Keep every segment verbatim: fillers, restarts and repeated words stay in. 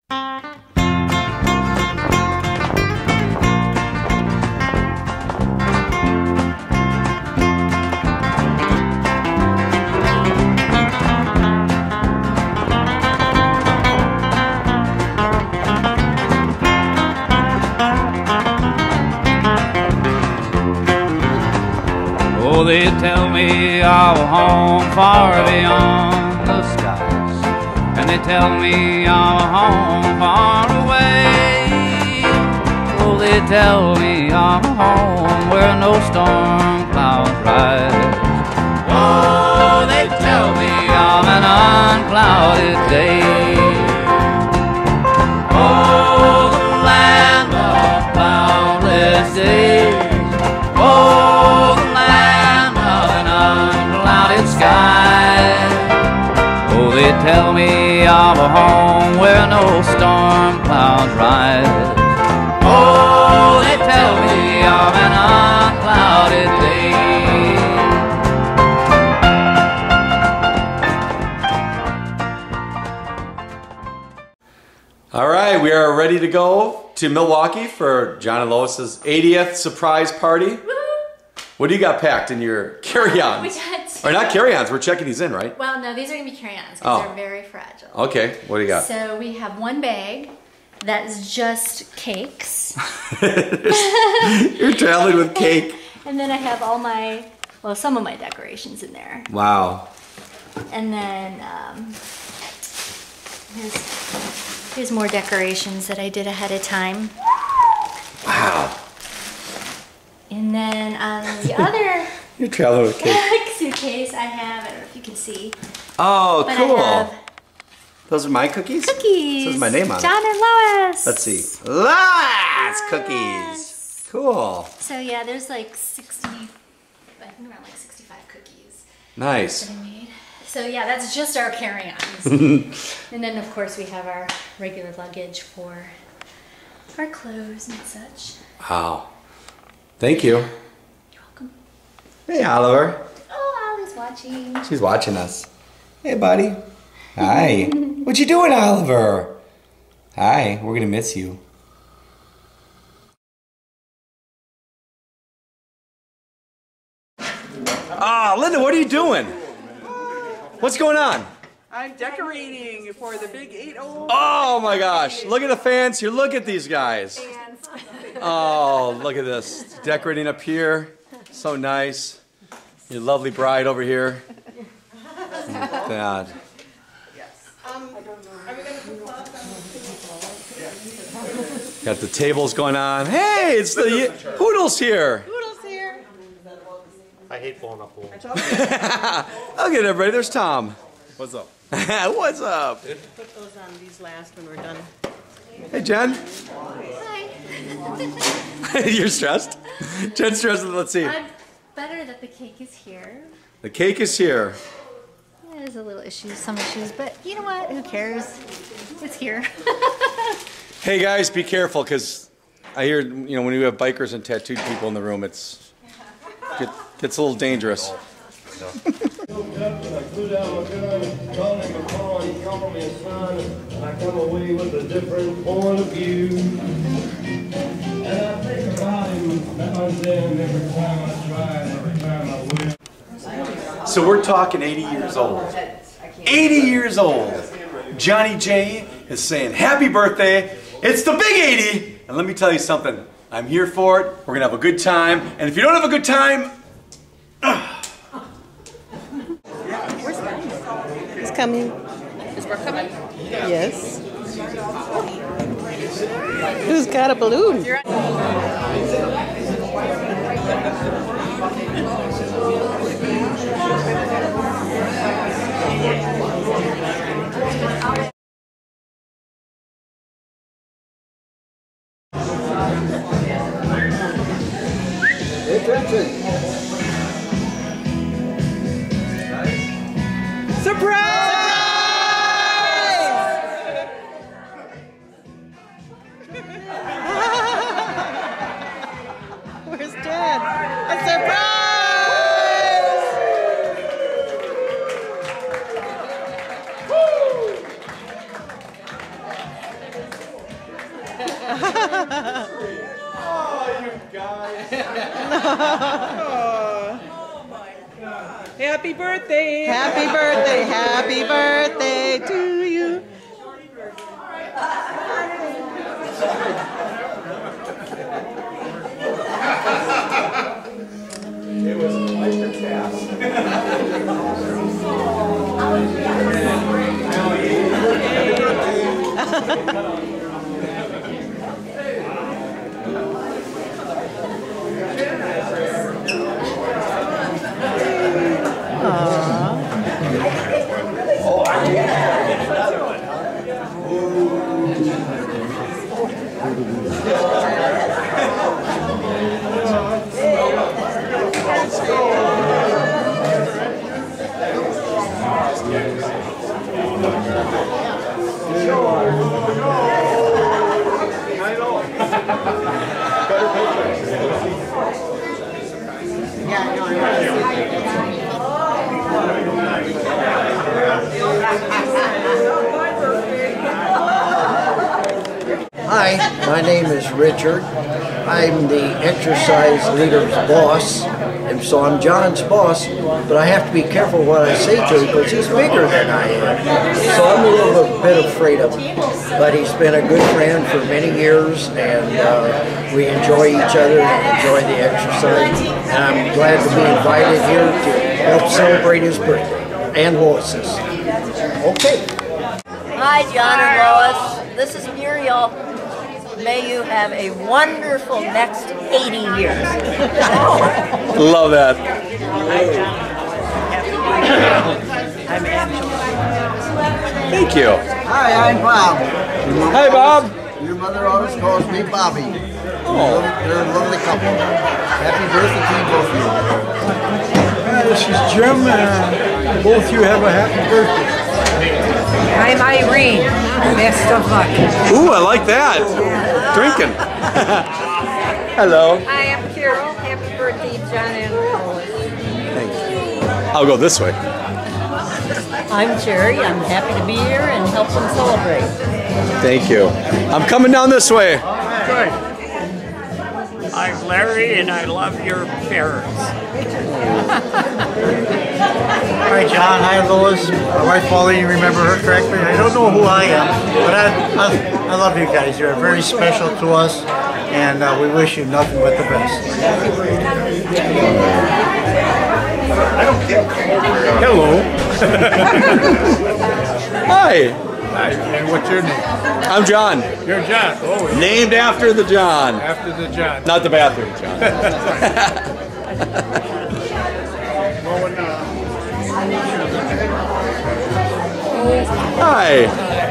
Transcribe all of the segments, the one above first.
Oh, they tell me I'm home far beyond the skies, and they tell me I'm home far away. Oh, they tell me I'm home where no storm clouds rise. Oh, they tell me I'm an unclouded day. Oh, the land of cloudless days. Oh, the land of an unclouded sky. Oh, they tell me I'm a home where no storm clouds rise. Oh, they tell me I'm an unclouded day. All right, we are ready to go to Milwaukee for John and Lois's eightieth surprise party. What do you got packed in your carry-ons? We got Or not carry-ons, we're checking these in, right? Well, no, these are going to be carry-ons because Oh. they're very fragile. Okay, what do you got? So we have one bag that's just cakes. You're traveling with cake. And then I have all my, well, some of my decorations in there. Wow. And then um, here's, here's more decorations that I did ahead of time. Wow. And then on the other You're traveling with cake. suitcase I have, I don't know if you can see. Oh, But cool. I have Those are my cookies? cookies. It says my name on it. John and Lois. Let's see. Lois cookies. Cool. So yeah, there's like sixty, I think around like sixty-five cookies Nice. that I made. So yeah, that's just our carry-ons. And then of course we have our regular luggage for our clothes and such. Wow. Thank you. You're welcome. Hey, Oliver. Oh, Ollie's watching. She's watching us. Hey, buddy. Hi. What you doing, Oliver? Hi. We're gonna miss you. Ah, Linda, what are you doing? What's going on? I'm decorating for the big eight oh. Oh my gosh! Look at the fans here. Look at these guys. Fans. Oh, look at this. Decorating up here. So nice. Your lovely bride over here. God. Got the tables going on. Hey, it's the Hoodles here. Poodle's here. I hate blowing up balloons. Look at everybody. There's Tom. What's up? What's up? Put those on these last when we're done. Hey, Jen. Hi. You're stressed? Jen's stressed. Let's see. I'm better that the cake is here. The cake is here. There's a little issues, some issues, but you know what? Who cares? It's here. Hey guys, be careful, because I hear, you know, when you have bikers and tattooed people in the room, it's it gets a little dangerous. So we're talking eighty years old. eighty years old. Johnny J is saying, happy birthday. It's the big eighty. And let me tell you something. I'm here for it. We're going to have a good time. And if you don't have a good time... Who's coming? Is Brooke coming? Yes. Who's got a balloon? Where's Dad? A surprise! you guys. Happy birthday! Happy birthday! Happy birthday to you! It was quite the task. Hi, my name is Richard. I'm the exercise leader's boss, and so I'm John's boss, but I have to be careful what I say to him because he's bigger than I am. So I'm a little bit afraid of him. But he's been a good friend for many years, and uh, we enjoy each other and enjoy the exercise. And I'm glad to be invited here to help celebrate his birthday and Lois's. Okay. Hi, John and Lois. This is Muriel. May you have a wonderful next eighty years. Love that. I'm Angela. Thank you. Hi, I'm Bob. Hi, Bob. Your mother always calls me Bobby. Oh. They're a lovely couple. Happy birthday to you, both of you. Hi, this is Jim, and both of you have a happy birthday. I'm Irene. Best of luck. Ooh, I like that. Drinking. Hello. I am Carol. Happy birthday, John and Lois. Thank you. I'll go this way. I'm Jerry. I'm happy to be here and help them celebrate. Thank you. I'm coming down this way. Good. I'm Larry, and I love your parents. Hi, John. Hi, Lois. My wife, Pauline, you remember her correctly? I don't know who I am, but I, I, I love you guys. You're very special to us, and uh, we wish you nothing but the best. Hello. Hi. Hi, and what's your name? I'm John. You're John. Oh, yeah. Named after the John. After the John. Not the bathroom, John. Hi.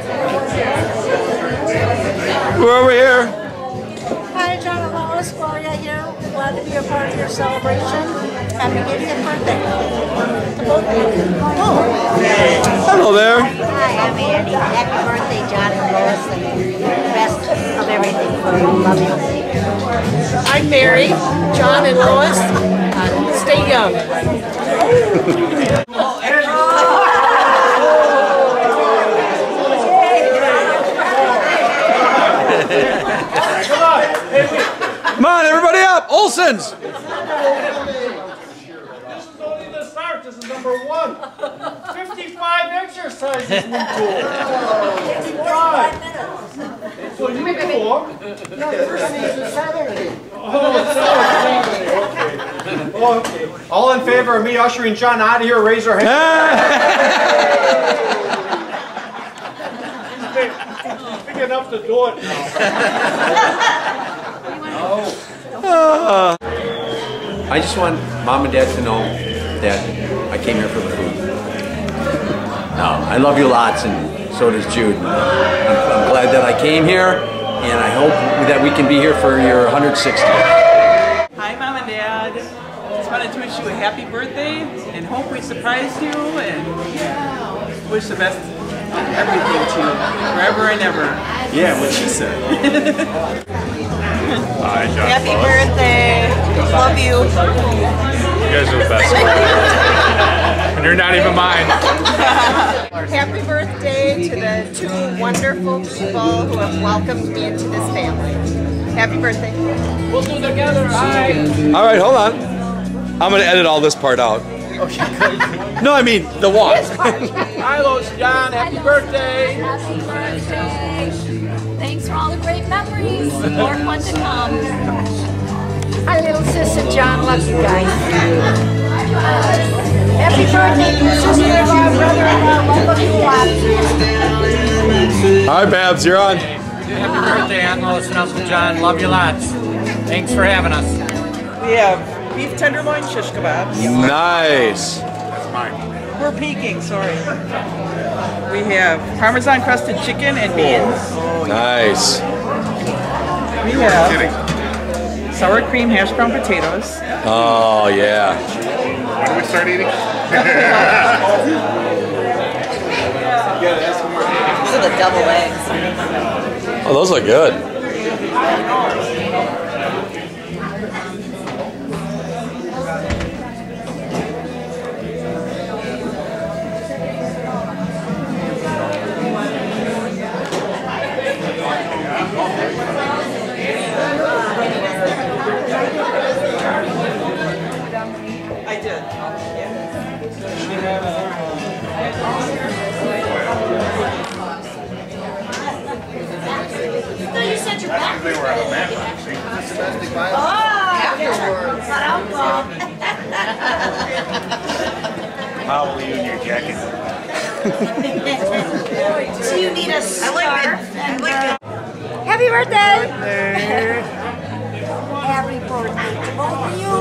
We're over here. Hi, John and Lois. Gloria here. Glad to be a part of your celebration. Happy eightieth birthday to both of you. Oh. Hello there. Hi, I'm Andy. Happy birthday, John and Lois, and the best of everything for you. Love you. I'm Mary. John and Lois. Uh, stay young. Come on, everybody up. Olsen's. This is only the start. This is number one. fifty-five exercises we do. fifty-five. So you do them. No, first thing is Saturday. Oh, Saturday. Okay. Okay. All in favor of me ushering John out of here, raise your hand. He's big, big enough to do it now. Uh, I just want Mom and Dad to know that I came here for the food. No, I love you lots, and so does Jude. I'm, I'm glad that I came here, and I hope that we can be here for your one hundred sixtieth. Hi, Mom and Dad. Just wanted to wish you a happy birthday, and hope we surprised you, and wish the best of everything to you, forever and ever. Yeah, what she said. Hi, John. Happy birthday. Love you. You guys are the best. You're not even mine. Happy birthday to the two wonderful people who have welcomed me into this family. Happy birthday. We'll do together. Hi. All right, hold on. I'm gonna edit all this part out. Okay, good. No, I mean the walk. Hi, Lois John. Happy birthday. Happy birthday. Thanks for all the great memories. More fun to come. Hi, little sister John. Love you guys. Happy birthday, sister-in-law, brother-in-law. Love you lots. All right, Babs, you're on. Happy birthday, Aunt Lois and Uncle John. Love you lots. Thanks for having us. We have beef tenderloin shish kebabs. Nice. That's mine. We're peeking, sorry. We have Parmesan crusted chicken and beans. Nice. We have sour cream hash brown potatoes. Oh, yeah. When do we start eating? These are the double eggs. Oh, those look good. I did. No, you said you're back. They were on a map. See? Domestic violence. Oh, afterwards. Not alcohol. How will you in your jacket? So you need a scarf and uh, happy birthday! Happy birthday to both of you!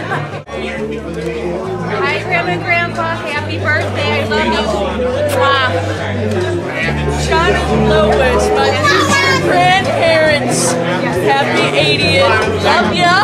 Hi, Grandma and Grandpa. Happy birthday. I love you. Wow. John and Lois, my future grandparents. Happy eightieth. Love ya.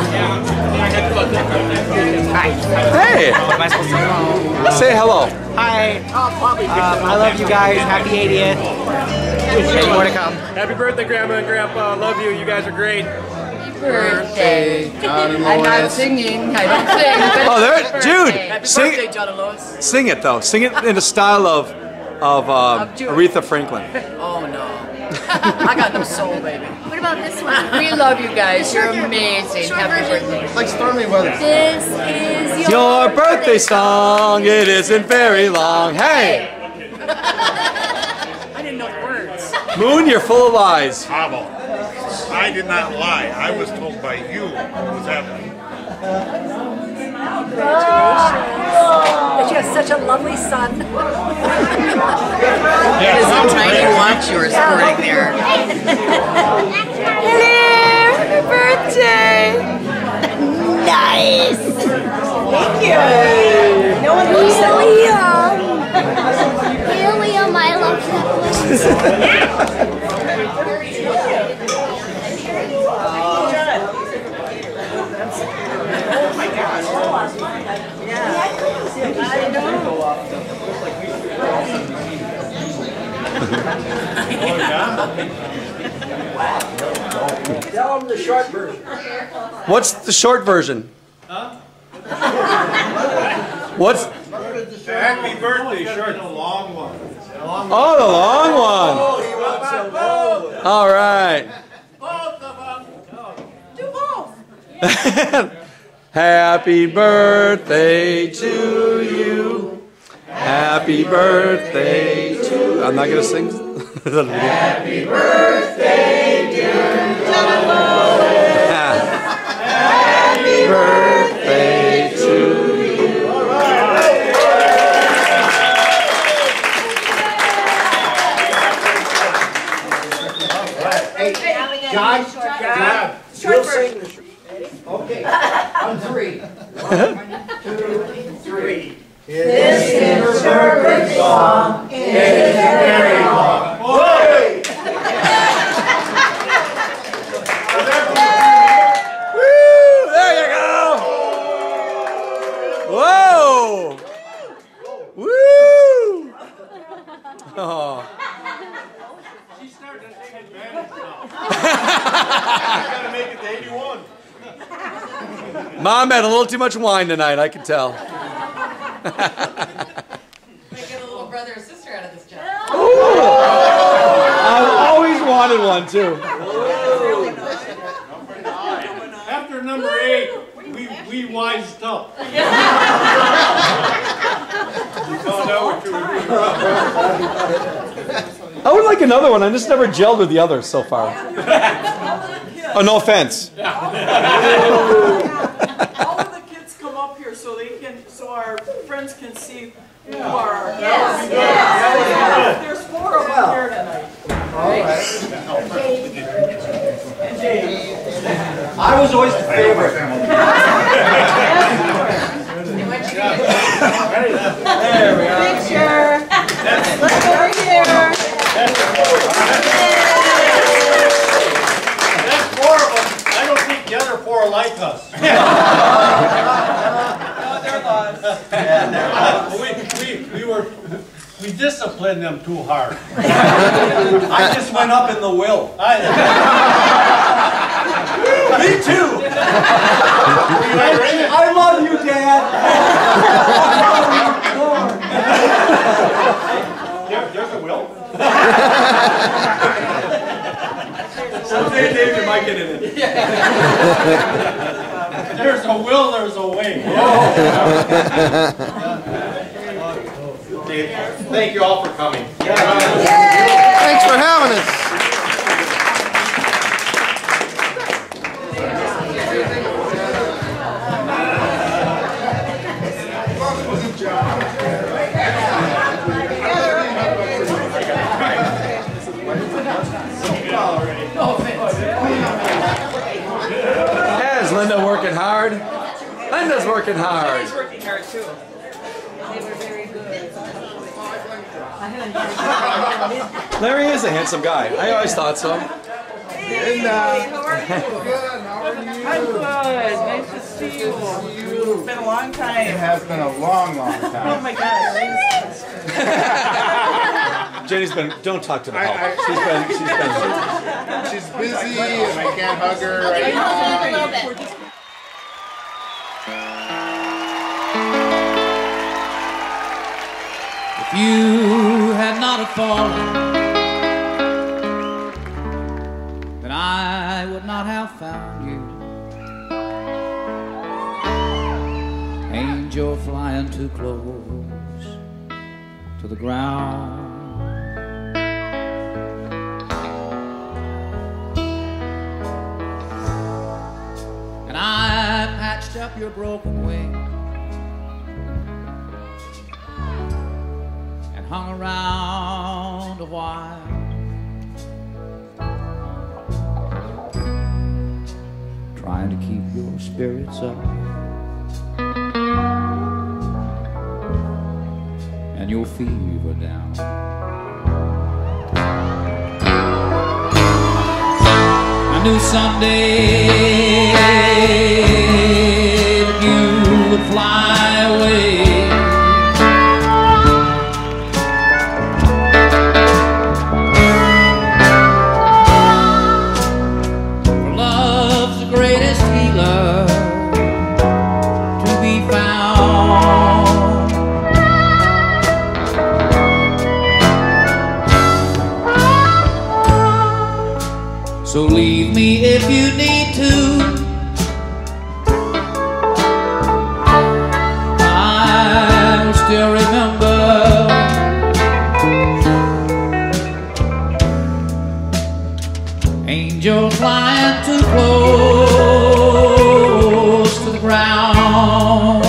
Hey. Say hello. Hi. Um, I love you guys. Happy eightieth. Many more to come. Happy birthday, Grandma and Grandpa. Love you. You guys are great. Birthday, I'm not singing. I don't sing. Oh, there, Jude. Happy Sing, birthday, John and Lois. sing it though. Sing it in the style of of uh, Aretha Franklin. Oh no, I got no soul, baby. What about this one? We love you guys. You're amazing. Short Happy version. birthday. It's like stormy weather. This is your, Your birthday song. It isn't very long. Hey, I didn't know the words. Moon, you're full of lies. Hobble. I did not lie. I was told by you what was happening. That you have such a lovely son. There's a tiny watch you were sporting there. Hello. Happy birthday. Nice. Thank you. No one looks so young. Helium, I love that. Tell them the short version. What's the short version? Huh? What's? Happy birthday, short. The long one. Oh, the long one. Oh, he wants a long one. All right. Both of them. Do both. Happy birthday to you. Happy birthday to. I'm not gonna sing. Happy birthday, dear John Lois. Happy birthday to you. All right. Hey, John, John, you'll sing the short. Okay, on three. One, two, three. This is your big song. It is very long. Woo! There you go. Whoa! Woo! Oh. She's starting to take advantage now. Gotta make it to eighty-one. Mom had a little too much wine tonight, I can tell. wanted one too. After number eight, we, we wised up. I would like another one. I just never gelled with the others so far. Oh, no offense. All of the kids come up here so they can, so our friends can see who are. Yes, yes. There's four of them here tonight. All right. And James. I was always the favorite. There we are. Picture. Look over here. That's four of them. I don't think the other four are like us. No, they're lost. we, we, we were, we disciplined them too hard. I just went up in the will. I, Me too. I love you, Dad. there, there's a will. Someday David might get in it. There's a will, there's a way. Dave, thank you all for coming. Thanks for having us. Is Linda working hard? Linda's working hard. He's working hard too. They were very good. Larry is a handsome guy. I always thought so. Linda. How are you? Good. How are you? I'm good. Nice to see you. It's been a long time. It has been a long, long Oh time. my gosh. Jenny's been. Don't talk to the I- help. I- She's been. She's been. She's busy and I can't hug her Okay, right hold on a now. little bit. If you had not have fallen, then I would not have found you. Angel flying too close to the ground. And I patched up your broken wing and hung around a while. Trying to keep your spirits up and your fever down. I knew someday that you would fly away. For love's the greatest healer to be found. So leave me if you need to. I'll still remember. Angel flying too close to the ground.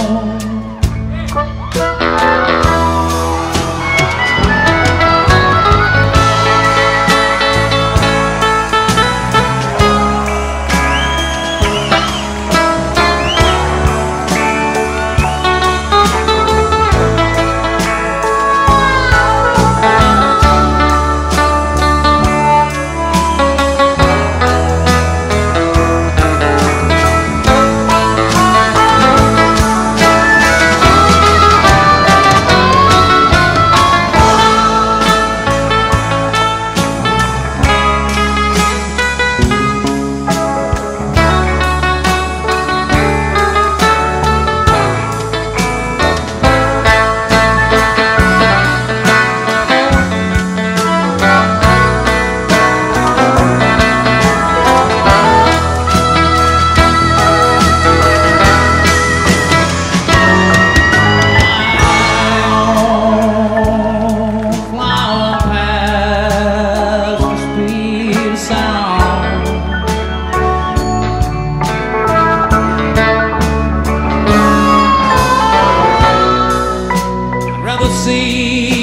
sea.